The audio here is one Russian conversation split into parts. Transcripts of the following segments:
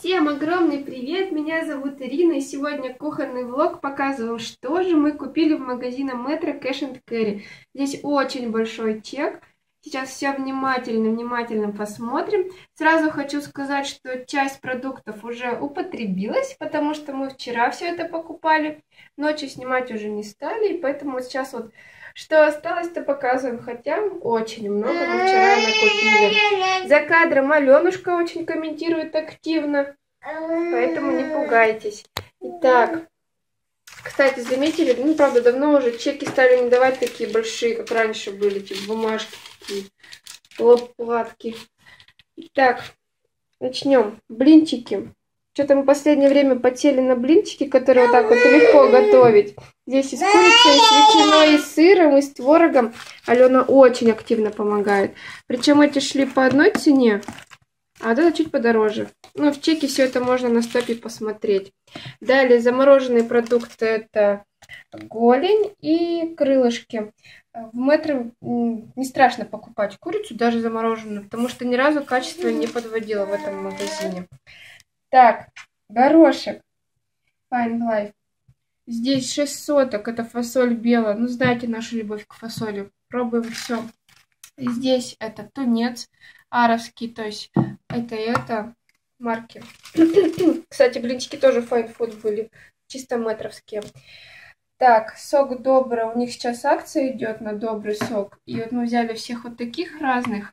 Всем огромный привет! Меня зовут Ирина, и сегодня кухонный влог показываю, что же мы купили в магазине Metro Cash & Carry. Здесь очень большой чек. Сейчас все внимательно посмотрим. Сразу хочу сказать, что часть продуктов уже употребилась, потому что мы вчера все это покупали. Ночью снимать уже не стали, и поэтому сейчас вот что осталось-то показываем, хотя очень много мы вчера накупили. За кадром Аленушка очень комментирует активно, поэтому не пугайтесь. Итак, кстати, заметили, правда, давно уже чеки стали не давать такие большие, как раньше были, типа бумажки, такие лопатки. Итак, начнем. Блинчики. Что-то мы в последнее время потели на блинчики, которые вот так вот легко готовить. Здесь и с курицей, и с ветчиной, и с сыром, и с творогом. Алена очень активно помогает. Причем эти шли по одной цене, а вот это чуть подороже. Ну, в чеке все это можно на стопе посмотреть. Далее замороженные продукты — это голень и крылышки. В Метро не страшно покупать курицу, даже замороженную, потому что ни разу качество не подводила в этом магазине. Так, горошек Fine Life. Здесь 6 соток, это фасоль белая. Ну, знаете нашу любовь к фасоли. Пробуем все. Здесь это тунец аровский, то есть это марки. Кстати, блинчики тоже Fine Food были, чисто метровские. Так, сок добрый. У них сейчас акция идет на добрый сок. И вот мы взяли всех вот таких разных.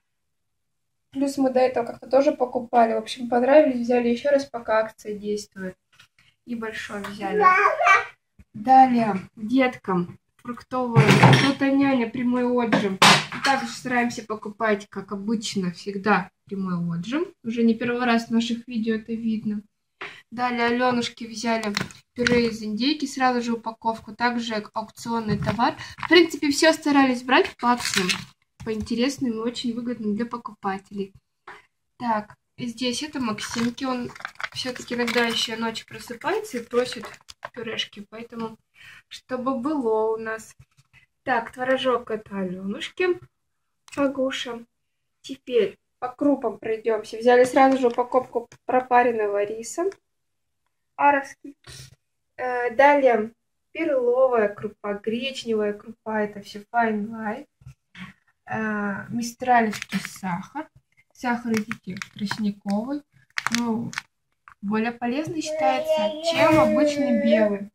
Плюс мы до этого как-то тоже покупали. В общем, понравились, взяли еще раз, пока акция действует. И большой взяли. Далее, деткам фруктовую. Тут няня, прямой отжим. Также стараемся покупать, как обычно, всегда прямой отжим. Уже не первый раз в наших видео это видно. Далее Аленушки взяли пюре из индейки, сразу же упаковку. Также аукционный товар. В принципе, все старались брать по акциям, по интересным и очень выгодным для покупателей. Так, здесь это Максимки. Он все-таки иногда еще ночью просыпается и просит пюрешки. Поэтому, чтобы было у нас. Так, творожок — это Аленушки. Агуша. Теперь по крупам пройдемся. Взяли сразу же упаковку пропаренного риса. Аровский. Далее перловая крупа, гречневая крупа. Это все Fine Life. Мистралевский сахар. Сахар, видите, тростниковый. Ну, более полезный считается, чем обычный белый.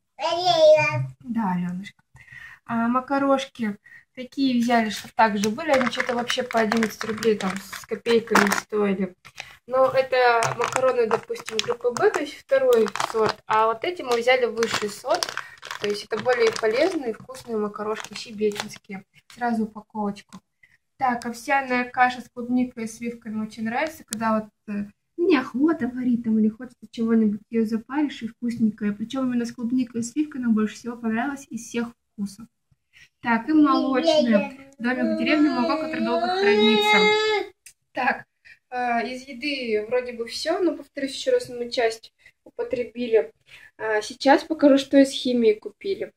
Да, Аленушка. Макарошки такие взяли, что также были. Они что-то вообще по 11 рублей там с копейками стоили. Но это макароны, допустим, группы Б, то есть второй сорт. А вот эти мы взяли высший сорт. То есть это более полезные, вкусные макарошки шебекинские. Сразу упаковочку. Так, овсяная каша с клубникой и сливками очень нравится, когда вот неохота варить там или хочется чего-нибудь, ее запаришь и вкусненькое. Причем именно с клубникой и сливкой нам больше всего понравилось из всех вкусов. Так, и молочная. Домик в деревне, молоко, которое долго хранится. Так, из еды вроде бы все, но повторюсь еще раз, мы часть употребили. Сейчас покажу, что из химии купили.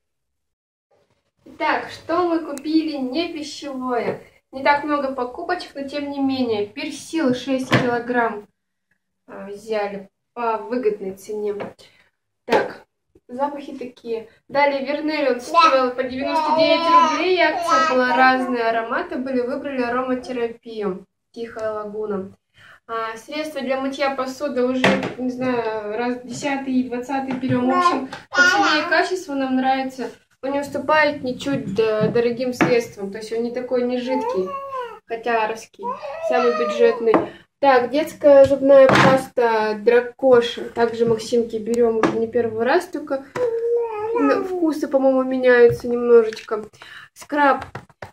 Итак, что мы купили не пищевое. Не так много покупочек, но тем не менее. Персил 6 килограмм взяли по выгодной цене. Так, запахи такие. Далее Вернель, он стоил по 99 рублей. Акция была, разные ароматы были. Выбрали ароматерапию. Тихая лагуна. Средства для мытья посуды уже, не знаю, раз 10 и 20 берем. В общем, по цене и качеству нам нравится. Он не уступает ничуть дорогим средствам. То есть он не такой не жидкий, хотя аровский, самый бюджетный. Так, детская зубная паста Дракоша. Также Максимки берем уже не первый раз, только вкусы, по-моему, меняются немножечко. Скраб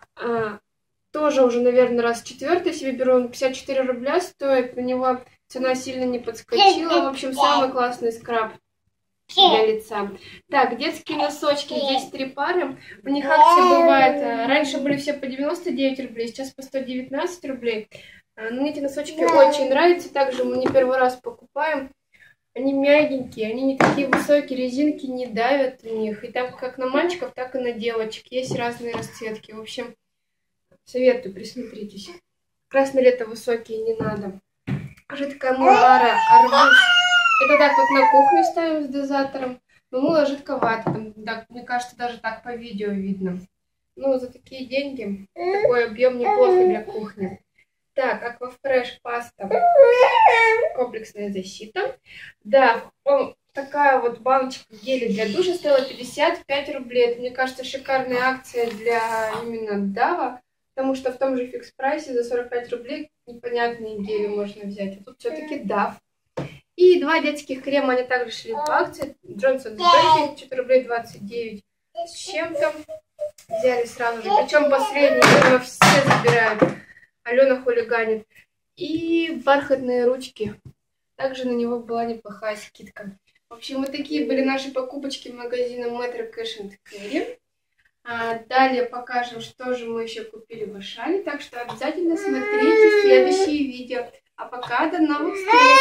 тоже уже, наверное, раз четвертый себе беру. Он 54 рубля стоит. На него цена сильно не подскочила. В общем, самый классный скраб для лица. Так, детские носочки. Здесь 3 пары. У них акции бывает. Раньше были все по 99 рублей, сейчас по 119 рублей. Но мне эти носочки очень нравятся. Также мы не первый раз покупаем. Они мягенькие, они не такие высокие, резинки не давят в них. И там как на мальчиков, так и на девочек. Есть разные расцветки. В общем, советую, присмотритесь. Как раз на лето высокие не надо. Уже такая муара, арбуз. Это так вот на кухню ставим с дозатором. Но мыло жидковато. Там, так, мне кажется, даже так по видео видно. Ну, за такие деньги такой объем неплохо для кухни. Так, Аквафреш паста. Комплексная защита. Да, такая вот баночка геля для душа стоила 55 рублей. Это, мне кажется, шикарная акция для именно Дава. Потому что в том же фикс-прайсе за 45 рублей непонятные гели можно взять. А тут все-таки Дав. И 2 детских крема, они также шли по акции. Джонсон Бейби, 4 рублей 29 с чем-то. Взяли сразу же. Причем последний, его все забирают. Алена хулиганит. И бархатные ручки. Также на него была неплохая скидка. В общем, вот такие были наши покупочки магазина Metro Cash & Carry. Далее покажем, что же мы еще купили в Ашане. Так что обязательно смотрите следующие видео. А пока до новых встреч!